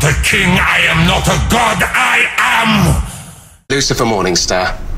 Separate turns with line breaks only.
not a king, I am not a god, I am
Lucifer Morningstar.